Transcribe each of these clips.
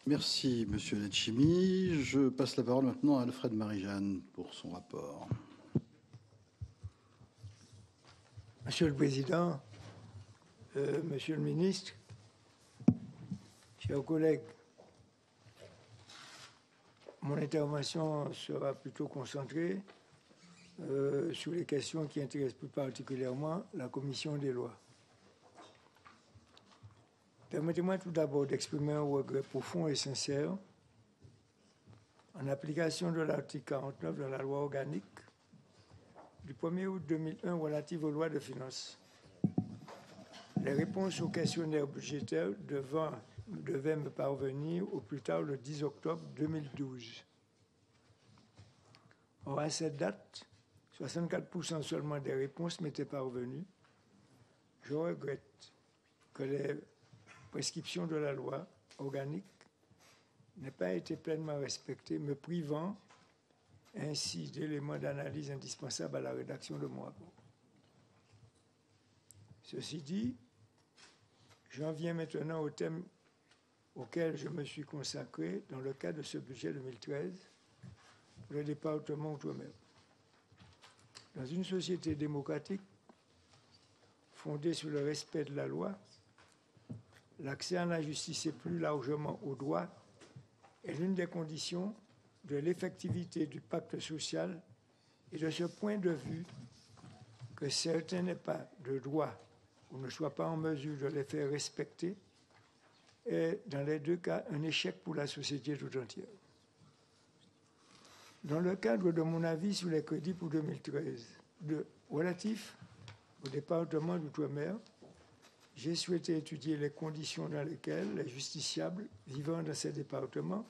Merci, Monsieur Letchimy. Je passe la parole maintenant à Alfred Marie-Jeanne pour son rapport. Monsieur le Président, Monsieur le Ministre, chers collègues, mon intervention sera plutôt concentrée sur les questions qui intéressent plus particulièrement la Commission des lois. Permettez-moi tout d'abord d'exprimer un regret profond et sincère en application de l'article 49 de la loi organique du 1er août 2001 relative aux lois de finances. Les réponses aux questionnaires budgétaires devaient me parvenir au plus tard le 10 octobre 2012. Or, à cette date, 64% seulement des réponses m'étaient parvenues. Je regrette que les prescriptions de la loi organique n'aient pas été pleinement respectées, me privant ainsi d'éléments d'analyse indispensables à la rédaction de mon rapport. Ceci dit, j'en viens maintenant au thème auquel je me suis consacré dans le cadre de ce budget 2013 pour le département Outre-mer. Dans une société démocratique fondée sur le respect de la loi, l'accès à la justice et plus largement au droit est l'une des conditions de l'effectivité du pacte social et de ce point de vue que certains n'aient pas de droit ou ne soient pas en mesure de les faire respecter est, dans les deux cas, un échec pour la société tout entière. Dans le cadre de mon avis sur les crédits pour 2013, relatif au département d'Outre-mer, j'ai souhaité étudier les conditions dans lesquelles les justiciables vivant dans ces départements,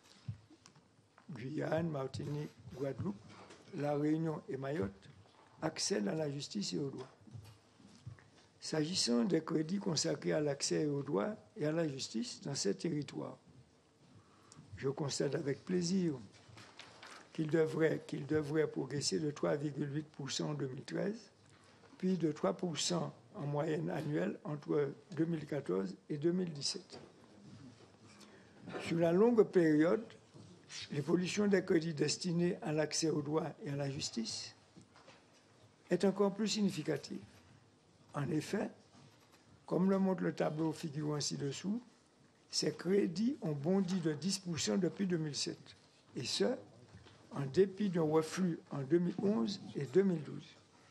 Guyane, Martinique, Guadeloupe, La Réunion et Mayotte, accèdent à la justice et au droit. S'agissant des crédits consacrés à l'accès au droit et à la justice dans ces territoires, je constate avec plaisir qu'il devrait progresser de 3,8% en 2013, puis de 3% en moyenne annuelle entre 2014 et 2017. Sur la longue période, l'évolution des crédits destinés à l'accès au droit et à la justice est encore plus significative. En effet, comme le montre le tableau figurant ci-dessous, ces crédits ont bondi de 10% depuis 2007, et ce, en dépit d'un reflux en 2011 et 2012.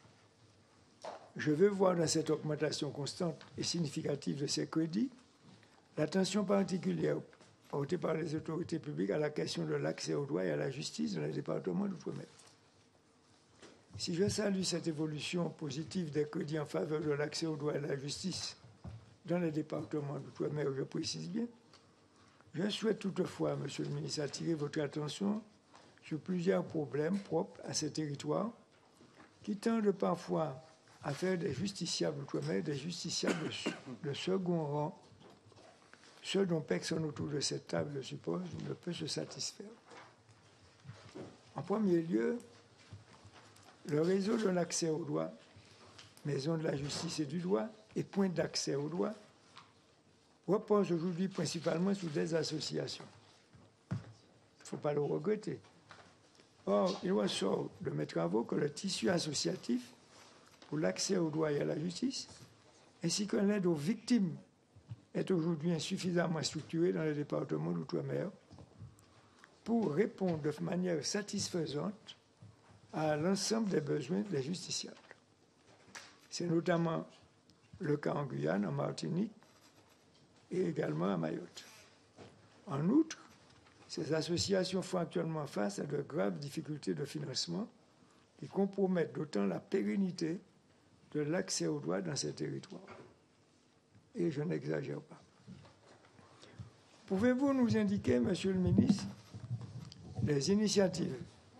Je veux voir dans cette augmentation constante et significative de ces crédits l'attention particulière portée par les autorités publiques à la question de l'accès au droit et à la justice dans les départements d'outre-mer. Si je salue cette évolution positive des crédits en faveur de l'accès au droit et à la justice dans les départements d'outre-mer, je précise bien, je souhaite toutefois, Monsieur le ministre, attirer votre attention sur plusieurs problèmes propres à ces territoires qui tendent parfois à faire des justiciables outre-mer des justiciables de second rang, ce dont personne autour de cette table, je suppose, ne peut se satisfaire. En premier lieu, le réseau de l'accès au droit, maison de la justice et du droit et point d'accès au droit, repose aujourd'hui principalement sur des associations. Il ne faut pas le regretter. Or, il ressort de mes travaux que le tissu associatif pour l'accès au droit et à la justice, ainsi que l'aide aux victimes, est aujourd'hui insuffisamment structuré dans les départements d'outre-mer pour répondre de manière satisfaisante à l'ensemble des besoins des justiciables. C'est notamment le cas en Guyane, en Martinique et également à Mayotte. En outre, ces associations font actuellement face à de graves difficultés de financement qui compromettent d'autant la pérennité de l'accès au droit dans ces territoires. Et je n'exagère pas. Pouvez-vous nous indiquer, Monsieur le ministre, les initiatives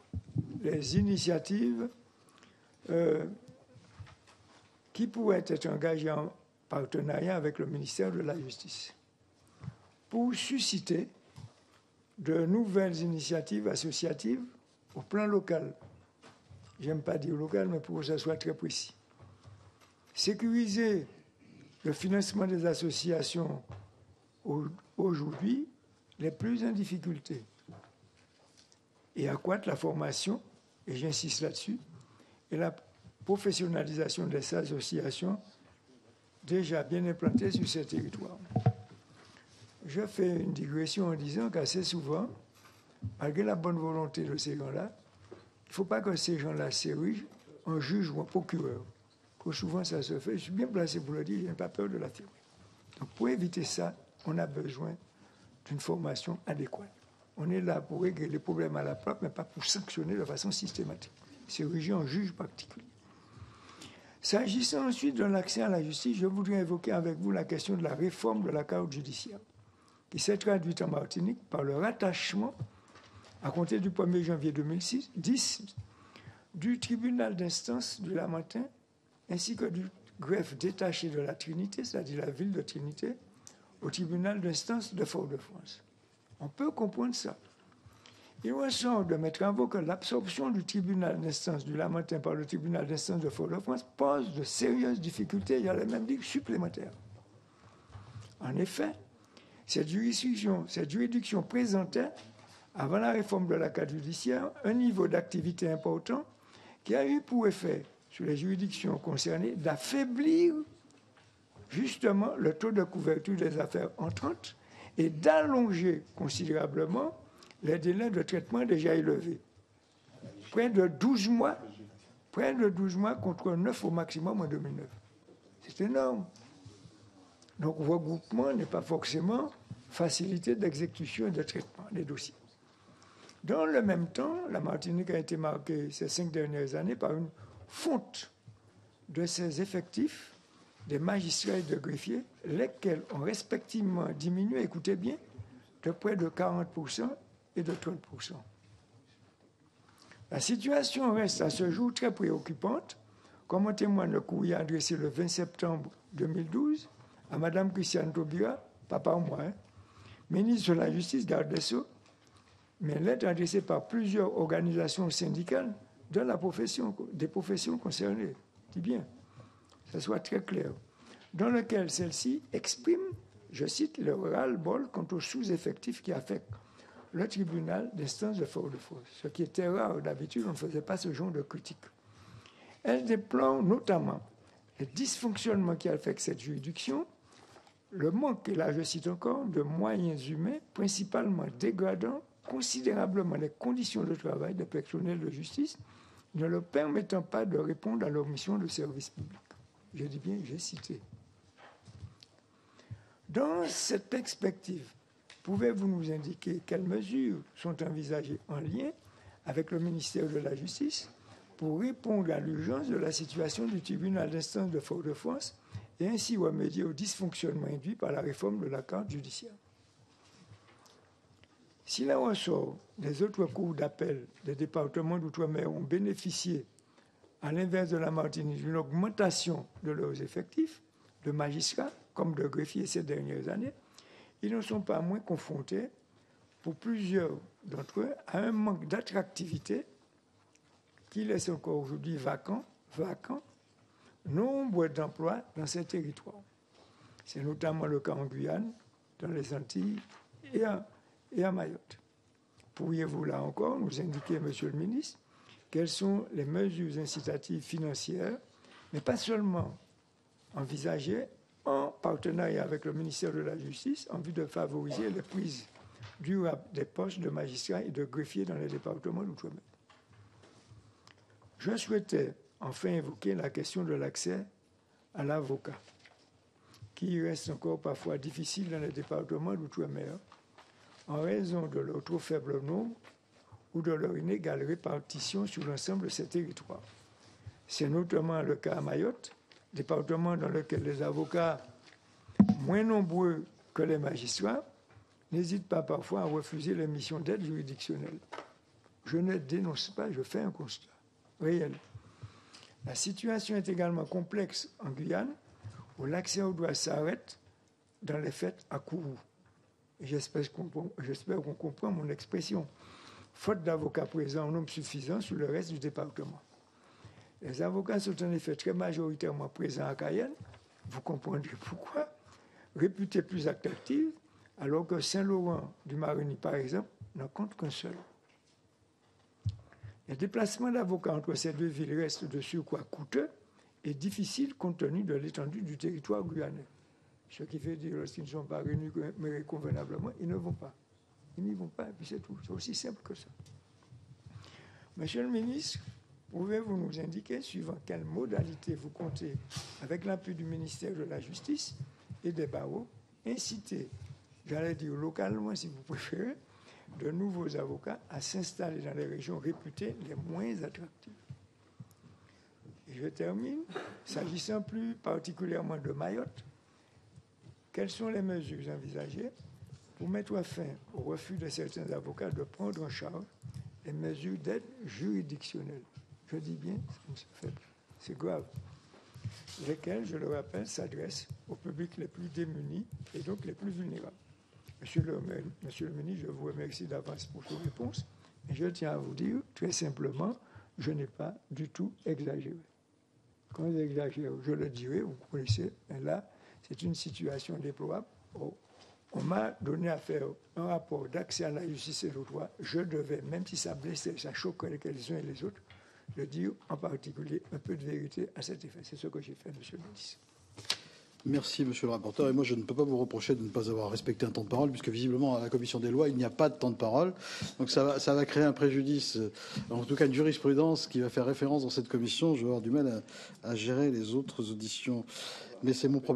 qui pourraient être engagées en partenariat avec le ministère de la Justice pour susciter de nouvelles initiatives associatives au plan local. J'aime pas dire local, mais pour que ça soit très précis. Sécuriser le financement des associations aujourd'hui les plus en difficulté et accroître la formation, et j'insiste là-dessus, et la professionnalisation des associations déjà bien implantées sur ces territoires. Je fais une digression en disant qu'assez souvent, malgré la bonne volonté de ces gens-là, il ne faut pas que ces gens-là s'érigent en juge ou en procureur. Trop souvent, ça se fait. Je suis bien placé pour le dire, je n'ai pas peur de l'affirmer. Donc, pour éviter ça, on a besoin d'une formation adéquate. On est là pour régler les problèmes à la propre, mais pas pour sanctionner de façon systématique. S'ériger en juge particulier. S'agissant ensuite de l'accès à la justice, je voudrais évoquer avec vous la question de la réforme de la carte judiciaire, qui s'est traduite en Martinique par le rattachement, à compter du 1er janvier 2010, du tribunal d'instance du Lamentin, ainsi que du greffe détaché de la Trinité, c'est-à-dire la ville de Trinité, au tribunal d'instance de Fort-de-France. On peut comprendre ça. Il ressort de mes travaux que l'absorption du tribunal d'instance du Lamentin par le tribunal d'instance de Fort-de-France pose de sérieuses difficultés, j'allais même dire supplémentaires. En effet, cette juridiction présentait, avant la réforme de la carte judiciaire, un niveau d'activité important qui a eu pour effet, sur les juridictions concernées, d'affaiblir justement le taux de couverture des affaires entrantes et d'allonger considérablement les délais de traitement déjà élevés. Près de 12 mois contre 9 au maximum en 2009. C'est énorme. Donc, regroupement n'est pas forcément facilité d'exécution et de traitement des dossiers. Dans le même temps, la Martinique a été marquée ces 5 dernières années par une fonte de ses effectifs des magistrats et de greffiers, lesquels ont respectivement diminué, écoutez bien, de près de 40% et de 30%. La situation reste à ce jour très préoccupante, comme en témoigne le courrier adressé le 20 septembre 2012 à Mme Christiane Taubira, pas par moi, ministre de la Justice, garde des Sceaux, mais lettre adressée par plusieurs organisations syndicales de la profession, des professions concernées. Je dis bien, que ce soit très clair, dans lequel celle-ci exprime, je cite, le ras-le-bol quant aux sous-effectifs qui affectent le tribunal d'instance de Fort-de-France. Ce qui était rare, d'habitude, on ne faisait pas ce genre de critique. Elle déplore notamment les dysfonctionnements qui affectent cette juridiction, le manque, et là je cite encore, de moyens humains, principalement dégradant considérablement les conditions de travail des personnels de justice, ne leur permettant pas de répondre à leur mission de service public. Je dis bien, j'ai cité. Dans cette perspective, pouvez-vous nous indiquer quelles mesures sont envisagées en lien avec le ministère de la Justice pour répondre à l'urgence de la situation du tribunal d'instance de Fort-de-France et ainsi remédier aux dysfonctionnements induits par la réforme de la carte judiciaire? Si la ressort des autres cours d'appel des départements d'outre-mer ont bénéficié, à l'inverse de la Martinique, d'une augmentation de leurs effectifs de magistrats comme de greffiers ces dernières années, ils ne sont pas moins confrontés, pour plusieurs d'entre eux, à un manque d'attractivité qui laisse encore aujourd'hui vacant nombre d'emplois dans ces territoires. C'est notamment le cas en Guyane, dans les Antilles et à Mayotte. Pourriez-vous là encore nous indiquer, Monsieur le ministre, quelles sont les mesures incitatives financières, mais pas seulement envisagées en partenariat avec le ministère de la Justice en vue de favoriser les prises durables des postes de magistrats et de greffiers dans les départements d'outre-mer? Je souhaitais enfin évoquer la question de l'accès à l'avocat, qui reste encore parfois difficile dans les départements d'outre-mer en raison de leur trop faible nombre ou de leur inégale répartition sur l'ensemble de ces territoires. C'est notamment le cas à Mayotte, département dans lequel les avocats, moins nombreux que les magistrats, n'hésitent pas parfois à refuser les missions d'aide juridictionnelle. Je ne dénonce pas, je fais un constat réel. La situation est également complexe en Guyane, où l'accès au droit s'arrête dans les faits à Kourou. J'espère qu'on comprend mon expression. Faute d'avocats présents en nombre suffisant sur le reste du département. Les avocats sont en effet très majoritairement présents à Cayenne, vous comprendrez pourquoi, réputés plus attractifs, alors que Saint-Laurent-du-Maroni, par exemple, n'en compte qu'un seul. Le déplacement d'avocats entre ces deux villes reste de surcroît coûteux et difficile compte tenu de l'étendue du territoire guyanais. Ce qui veut dire, lorsqu'ils ne sont pas rémunérés convenablement, ils ne vont pas. Ils n'y vont pas, et puis c'est tout. C'est aussi simple que ça. Monsieur le ministre, pouvez-vous nous indiquer, suivant quelle modalité vous comptez, avec l'appui du ministère de la Justice et des barreaux, inciter, j'allais dire localement si vous préférez, de nouveaux avocats à s'installer dans les régions réputées les moins attractives? Et je termine, s'agissant plus particulièrement de Mayotte, quelles sont les mesures envisagées pour mettre fin au refus de certains avocats de prendre en charge les mesures d'aide juridictionnelle? Je dis bien, c'est grave. Lesquelles, je le rappelle, s'adressent au public les plus démunis et donc les plus vulnérables. Monsieur le ministre, je vous remercie d'avance pour vos réponses. Et je tiens à vous dire, très simplement, je n'ai pas du tout exagéré. Quand j'exagère, je le dirai, vous connaissez. Et là, c'est une situation déplorable. On m'a donné à faire un rapport d'accès à la justice et au droit. Je devais, même si ça blessait, ça choquait les uns et les autres, de dire en particulier un peu de vérité à cet effet. C'est ce que j'ai fait, monsieur le ministre. Merci, monsieur le rapporteur. Et moi, je ne peux pas vous reprocher de ne pas avoir respecté un temps de parole, puisque visiblement, à la commission des lois, il n'y a pas de temps de parole. Donc, ça va créer un préjudice, en tout cas une jurisprudence qui va faire référence dans cette commission. Je vais avoir du mal à gérer les autres auditions. Mais c'est mon problème.